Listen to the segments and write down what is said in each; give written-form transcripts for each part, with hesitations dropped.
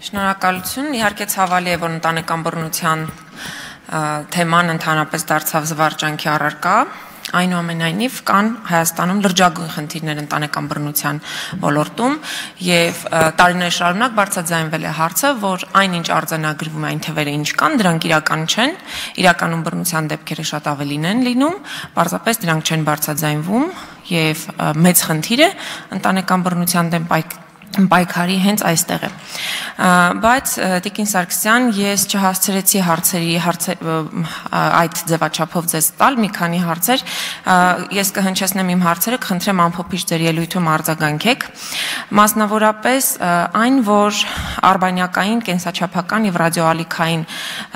Շնորհակալություն, իհարկե ցավալի է, որ ընտանեկան բռնության թեման ընդհանրապես դարձավ զվարճանքի առարկա, այնուամենայնիվ կան Հայաստանում լրջագույն խնդիրներ ընտանեկան բռնության ոլորտում եւ տարիներ շարունակ բարձրաձայնվել է հարցը, որ այնինչ արձանագրվում է այն թվերը, ինչ կան, դրանք իրական չեն, իրականում բռնության դեպքերը շատ ավելին են լինում, պարզապես դրանք չեն բարձրաձայնվում եւ մեծ խնդիրը ընտանեկան բռնության դեմ պայքարի հենց այստեղ է, բայց Տիկին Սարգսյան, ես չհասցրեցի այդ ձևաչափով ձեզ տալ մի քանի հարցեր, ես կհնչեցնեմ իմ հարցերը, կխնդրեմ ամփոփիչ ձեր ելույթում արձագանքեք, մասնավորապես այն, որ արբանյակային, կենսաչափական եւ ռադիոալիքային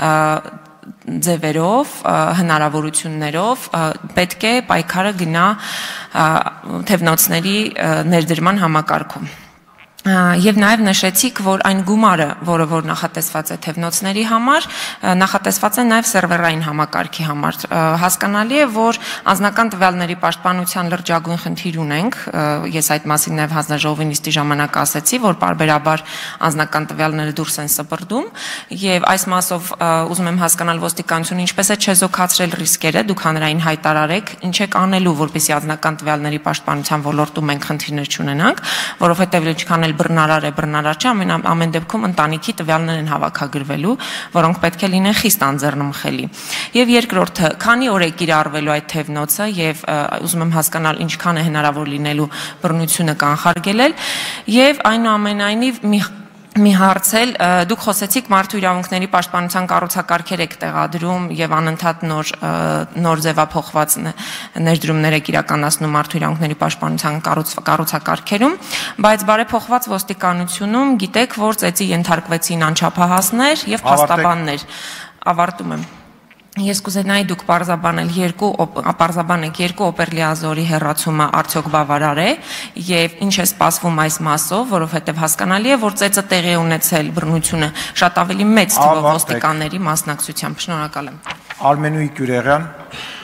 ձևերով, հնարավորություններով պետք է պայքարը գնա թևնոցների ներդրման համակարգում։ Եվ նաև նշեցիք, որ այն գումարը, որ նախատեսված է թևնոցների համար, նախատեսված է նաև սերվերային համակարգի համար։ Հասկանալի է, որ անձնական տվյալների պաշտպանության լրջագույն խնդիր ունենք, ես այդ մասին նաև հանձնաժողովի նիստի ժամանակ ասեցի, որ պարբերաբար անձնական տվյալները դուրս են սպրդում, եւ այս մասով ուզում եմ հասկանալ ոստիկանությունը ինչպես է չեզոքացրել ռիսկերը, դուք հանրային հայտարարեք, ինչ եք անելու, որպեսզի անձնական տվյալների պաշտպանության ոլորտում մենք խնդիրներ չունենանք, որովհետեւ ինչքան բռնարար է, բռնարար չէ, ամեն դեպքում ընտանիքի տվյալներ են հավաքագրվելու, որոնք պետք է լինեն խիստ անձեռնմխելի։ Եվ երկրորդը, քանի օր է կիրառվելու այդ թևնոցը եւ ուզում եմ հասկանալ ինչքան է հնարավոր լինելու բռնությունը կանխարգելել եւ այնուամենայնիվ մի հարց էլ, դուք խոսեցիք մարդու իրավունքների պաշտպանության կառուցակարգեր եք տեղադրում եւ անընդհատ նոր ձևափոխված ներդրումներ եք իրականացնում մարդու իրավունքների պաշտպանության կառուցակարգերում, բայց բարեփոխված ոստիկանությունում գիտեք, որ ծեծի ենթարկվեցին անչափահասներ եւ փաստաբաններ։ Ավարտում եմ։ Ես կուզենայի դուք պարզաբանեք երկու օպերլիազորի հեռացումը արդյոք բավարար է եւ ինչ է սպասվում այս մասով, որովհետեւ հասկանալի է, որ ծեծը տեղի ունեցել բռնությունը շատ ավելի մեծ թվով ոստիկանների մասնակցությամբ։ Շնորհակալ եմ։ Արմենուհի Գյուրեղյան